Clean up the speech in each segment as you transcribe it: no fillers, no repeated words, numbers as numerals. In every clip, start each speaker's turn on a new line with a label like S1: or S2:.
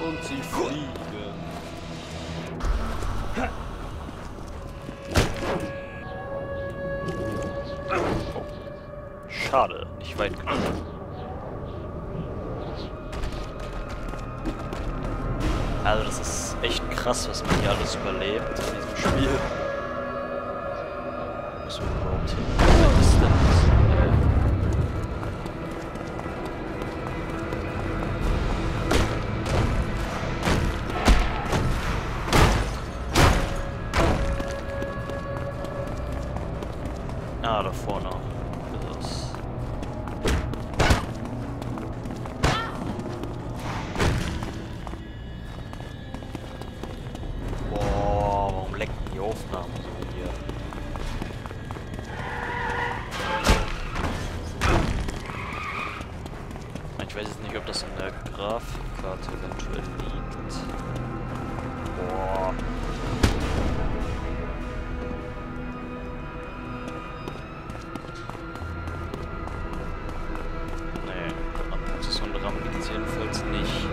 S1: Und sie fliegen. Oh. Schade, nicht weit genug. Also das ist echt krass, was man hier alles überlebt in diesem Spiel. Muss man überhaupt hin? Was ist denn das? Ah, da vorne. Das ist boah, warum lecken die Aufnahmen so hier? Ich weiß jetzt nicht, ob das in der Grafikkarte eventuell liegt. Boah. Jedenfalls nicht.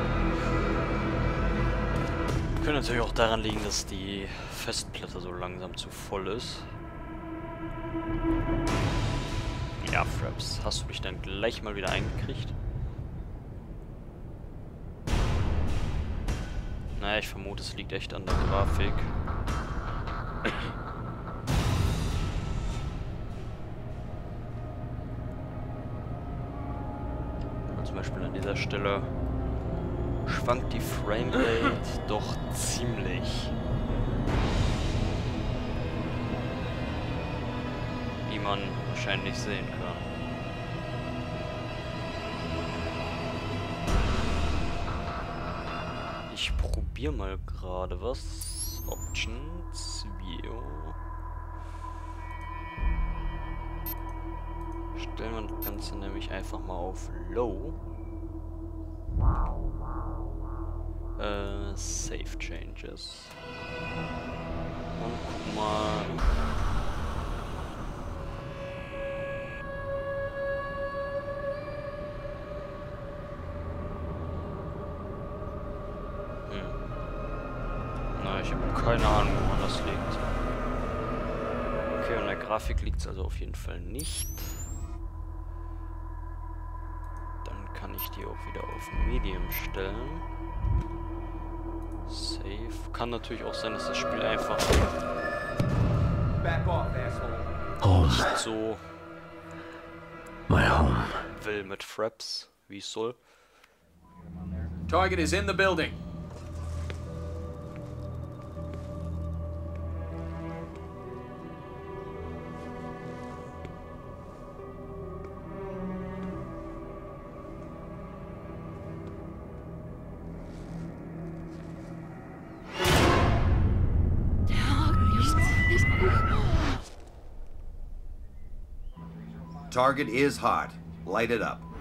S1: Könnte natürlich auch daran liegen, dass die Festplatte so langsam zu voll ist. Ja, Fraps, hast du dich dann gleich mal wieder eingekriegt? Naja, ich vermute, es liegt echt an der Grafik. Zum Beispiel an dieser Stelle schwankt die Framerate doch ziemlich. Wie man wahrscheinlich sehen kann. Ich probiere mal gerade was. Options, View. Stellen wir das Ganze nämlich einfach mal auf Low. Save Changes. Und guck mal. Na, ich habe keine Ahnung, woran das liegt. Okay, an der Grafik liegt es also auf jeden Fall nicht. Kann ich die auch wieder auf Medium stellen. Save. Kann natürlich auch sein, dass das Spiel einfach nicht so will mit Fraps, wie es soll.
S2: Target is in the building.
S3: Target is hot. Light it up.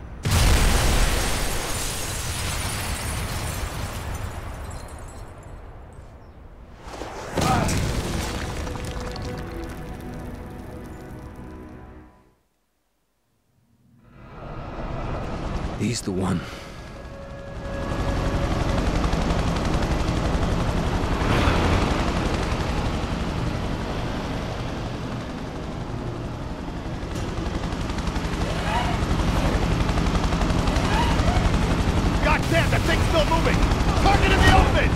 S4: He's the one.
S5: That thing's still moving! Target in the open!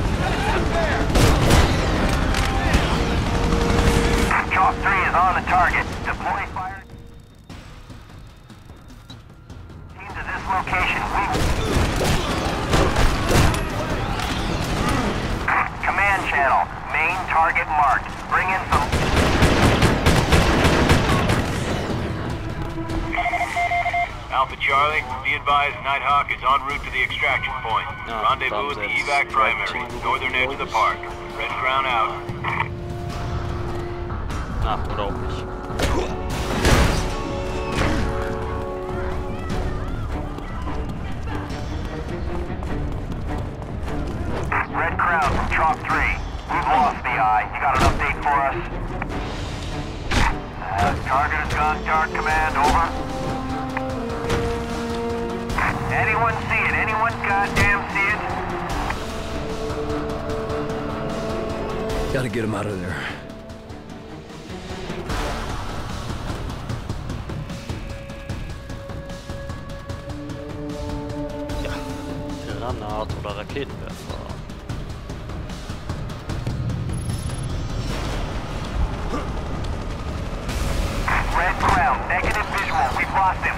S6: Chalk 3 is on the target. Deploy fire team to this location. Command channel. Main target marked. Bring in some...
S7: Alpha Charlie, be advised Nighthawk is en route to the extraction point. Rendezvous at the evac primary, northern edge of the park. Red Crown out.
S1: Na, oder auch nicht.
S6: Red Crown from Chalk 3. We've lost the eye. You got an update for us? Target has gone dark, command, over. Anyone see it? Anyone goddamn see it?
S4: Gotta get him out of there.
S1: Ja, Granat oder Raketenwerfer.
S6: Red Crown, negative visual. We've lost him.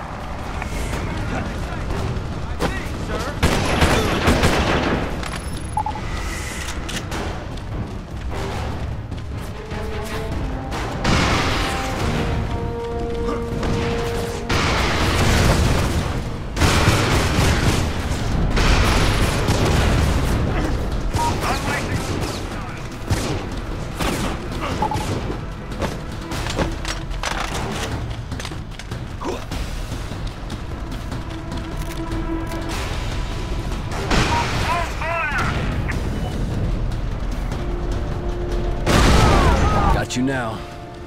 S4: You now.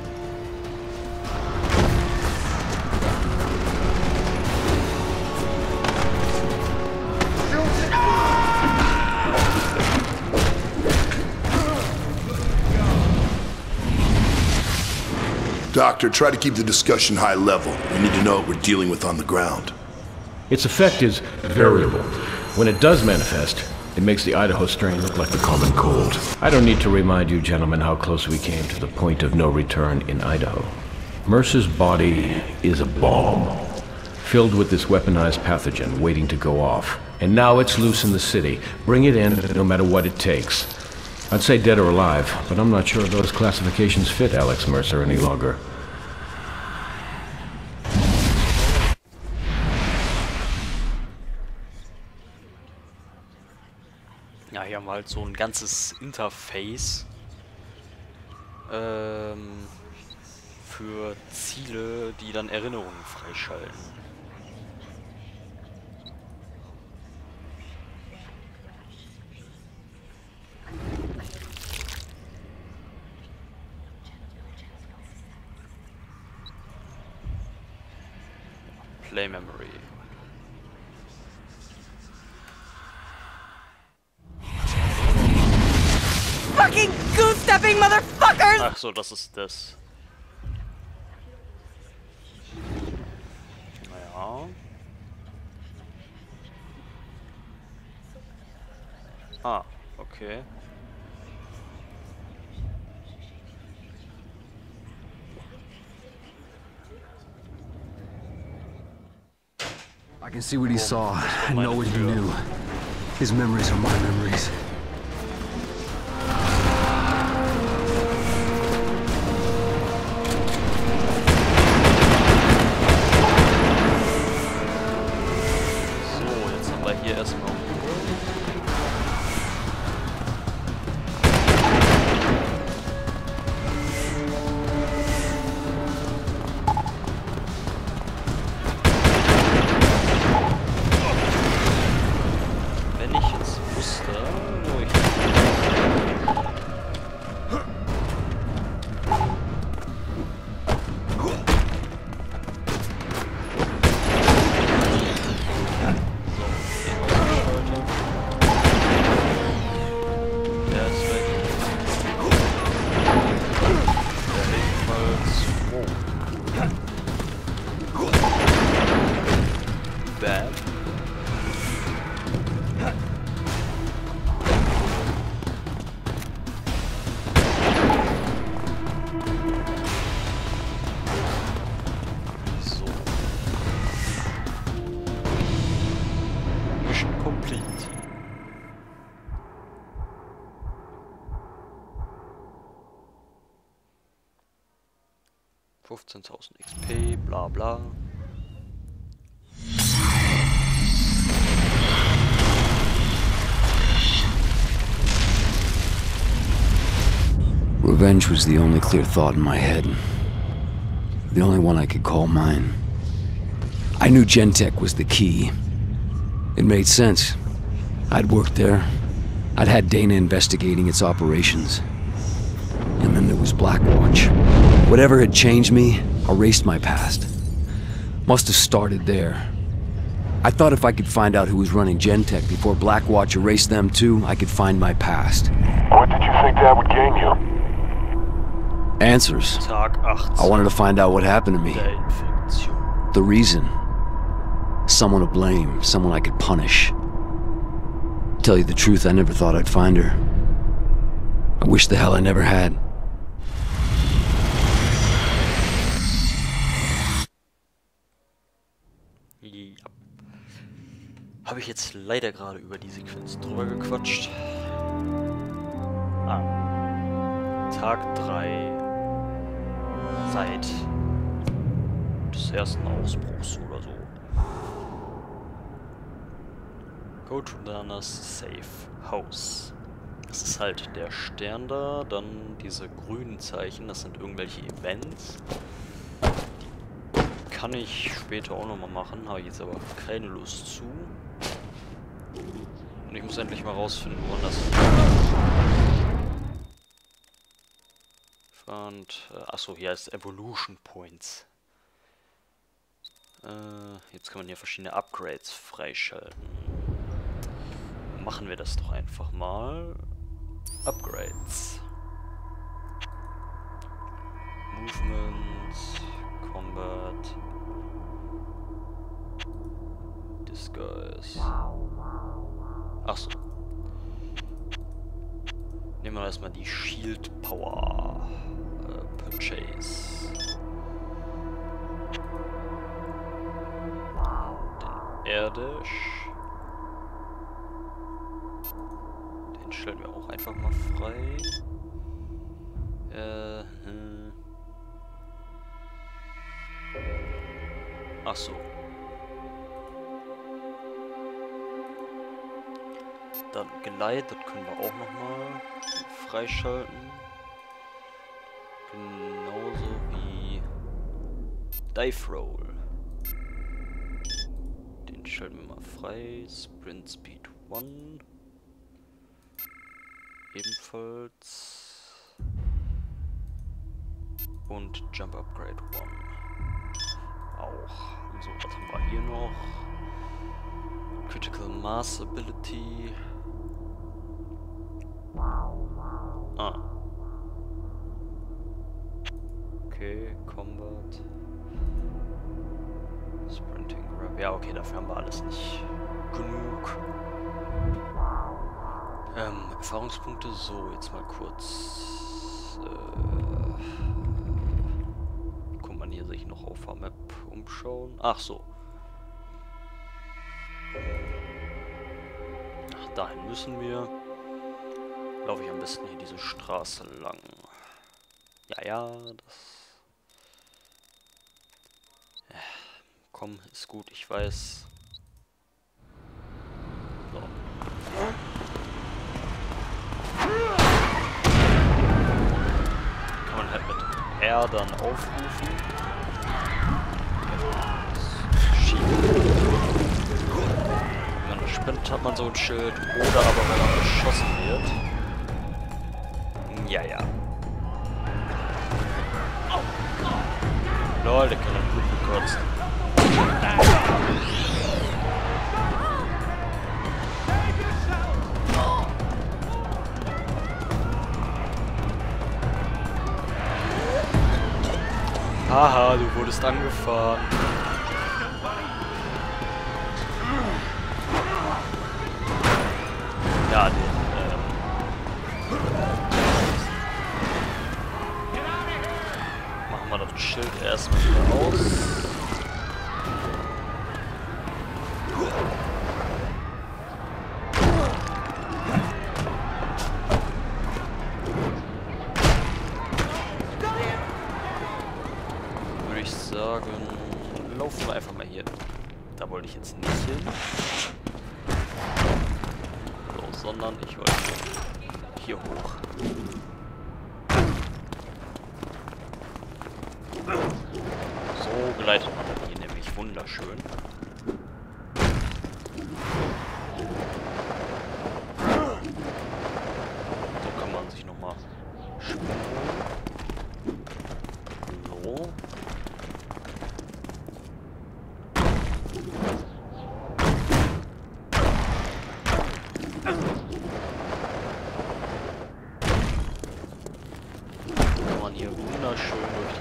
S8: Doctor, try to keep the discussion high level. We need to know what we're dealing with on the ground.
S9: Its effect is variable. When it does manifest, it makes the Idaho strain look like the common cold. I don't need to remind you, gentlemen, how close we came to the point of no return in Idaho. Mercer's body is a bomb, filled with this weaponized pathogen waiting to go off. And now it's loose in the city. Bring it in, no matter what it takes. I'd say dead or alive, but I'm not sure those classifications fit Alex Mercer any longer.
S1: Ja, hier haben wir halt so ein ganzes Interface für Ziele, die dann Erinnerungen freischalten. Play Memory.
S10: Fucking goose-stepping motherfuckers!
S1: Ach so, das ist das. Naja. Ah, okay.
S4: I can see what he saw and know what he knew. His memories are my memories.
S1: So, jetzt haben wir hier erstmal complete. $15,000 XP, bla bla.
S4: Revenge was the only clear thought in my head. The only one I could call mine. I knew Gentek was the key. It made sense. I'd worked there. I'd had Dana investigating its operations. And then there was Blackwatch. Whatever had changed me, erased my past. Must have started there. I thought if I could find out who was running Gentek before Blackwatch erased them too, I could find my past.
S5: What did you think that would gain you?
S4: Answers.
S1: Tag 18.
S4: I wanted to find out what happened to me.
S1: Der Infektion.
S4: The reason. Someone to blame. Someone I could punish. Tell you the truth, I never thought I'd find her. I wish the hell I never had.
S1: Ja. Habe ich jetzt leider gerade über die Sequenz drüber gequatscht. Tag 3. Seit des ersten Ausbruchs oder so. Go to Dana's Safe House. Das ist halt der Stern da, dann diese grünen Zeichen, das sind irgendwelche Events. Die kann ich später auch nochmal machen, habe ich jetzt aber keine Lust zu. Und ich muss endlich mal rausfinden, woran das liegt. Und, achso, hier heißt Evolution Points. Jetzt kann man hier verschiedene Upgrades freischalten. Machen wir das doch einfach mal. Upgrades. Movement, Combat, Disguise. Achso. Nehmen wir erstmal die Shield Power. Purchase. Den Airdash. Den stellen wir auch einfach mal frei. Ach so. Dann Geleit, das können wir auch nochmal freischalten. Genauso wie Dive Roll. Den schalten wir mal frei. Sprint Speed 1. Ebenfalls. Und Jump Upgrade 1. Auch. So, was haben wir hier noch? Critical Mass Ability. Okay, Combat. Sprinting Grab. Ja, okay, dafür haben wir alles nicht genug. Erfahrungspunkte. So, jetzt mal kurz. Kann man hier sich noch auf der Map umschauen? Ach so. Ach, dahin müssen wir. Laufe ich am besten hier diese Straße lang. Ja, das... Ja, komm, ist gut, ich weiß. So. Kann man halt mit R dann aufrufen. Wenn man sprintet, hat man so ein Schild. Oder aber wenn man beschossen wird. Ja. Lol, der kann dann gut gekürzt. Haha, du wurdest angefahren. Ja, machen wir das Schild erstmal wieder aus. Würde ich sagen, laufen wir einfach mal hier. Da wollte ich jetzt nicht hin. So, sondern ich wollte hier hoch. So geleitet man dann hier nämlich wunderschön. So kann man sich nochmal schwimmen. So.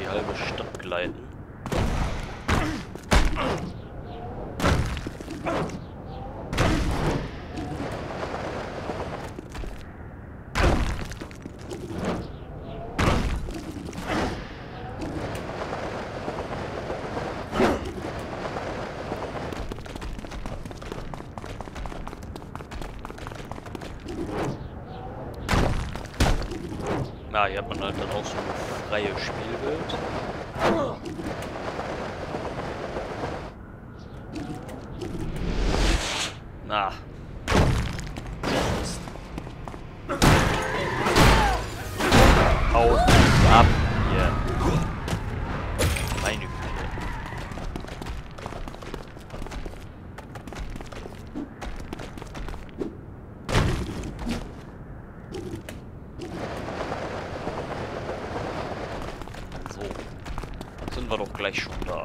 S1: die halbe Stadt gleiten. Ja, hier hat man halt dann auch so ein freies Spielbild. Na. Hau ab hier. Meine Güte. Sind wir doch gleich schon da.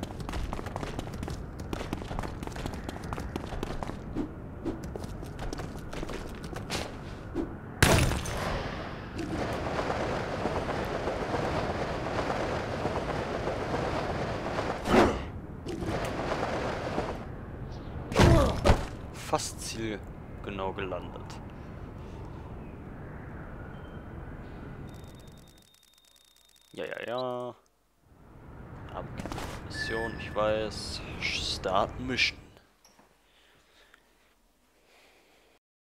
S1: Fast zielgenau gelandet. Ja. Mission, ich weiß. Start Mission.